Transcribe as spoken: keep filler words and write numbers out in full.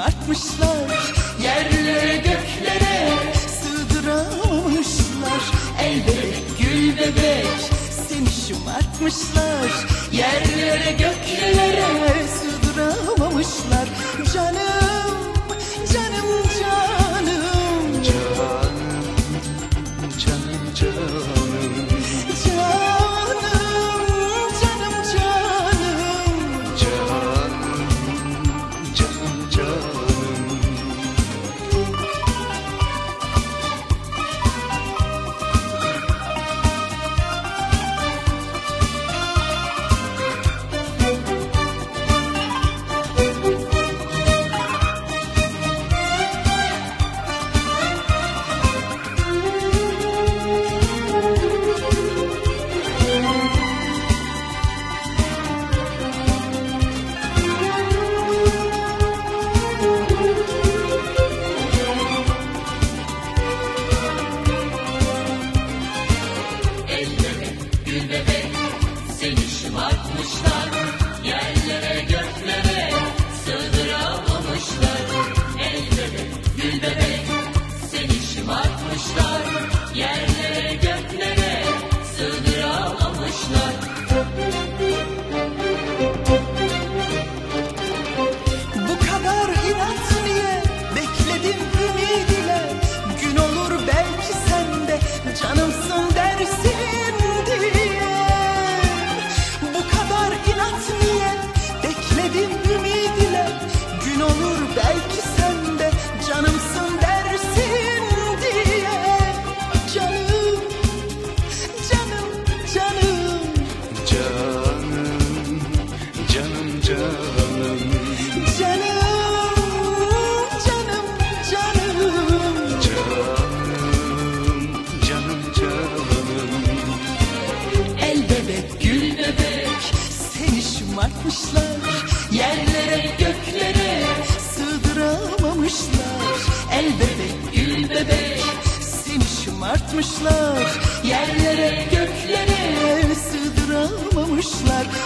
şımartmışlar, yerlere göklere sığdıramamışlar. El bebek, gül bebek, seni şımartmışlar, yerlere göklere sığdıramamışlar. Canım, canım, canım, canım, canım, canım, canım, canım, canım, canım, canım. gül bebek, seni şımartmışlar, yerlere göklere sığdıramamışlar. El bebek, gül bebek, seni şımartmışlar, yerlere göklere sığdıramamışlar. Bu kadar inat niye? Bekledim ümid ile, gün olur belki sen de canımsın dersin diye. Bu kadar inat niye? Bekledim ümid ile, gün olur belki sen de canımsın dersin diye. Canım, canım, canım, Canım, canım, canım, canım, canım, canım. canım, canım, canım. El bebek, gül bebek, seni şımartmışlar, yerlere göklere sığdıramamışlar. El bebek, gül bebek, seni şımartmışlar, yerlere göklere sığdıramamışlar.